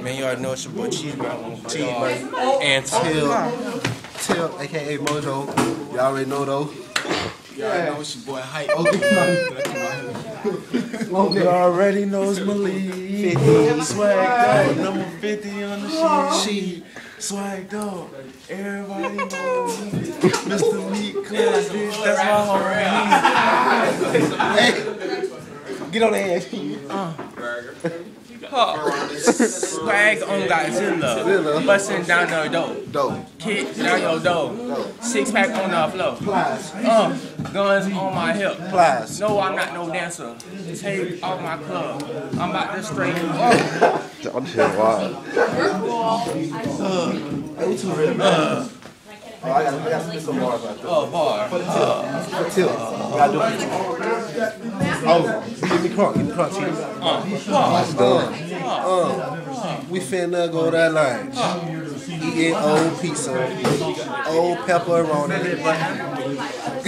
Man, you already know it's your boy Cheeseburger. And Till, aka Mojo. You already know though. You already know it's your boy Hype. You already know it's Malik. 50. Swag dog. Number 50 on the sheet. Swag dog. Everybody knows me. Mr. Meat Class, bitch. That's my homie. Hey, get on the head. Swag on Godzilla. Busting down your door. Kick down your door. Six pack on the floor. Guns on my hip. No, I'm not no dancer. Take off my club. I'm about to straighten up. I'm shit wild. Hey, we too real. I got to spit some bars right there. Bar. For the tilt. You gotta do it. Give me crunk, cheese. That's done. We finna go that line. Eating old pizza. Old pepperoni.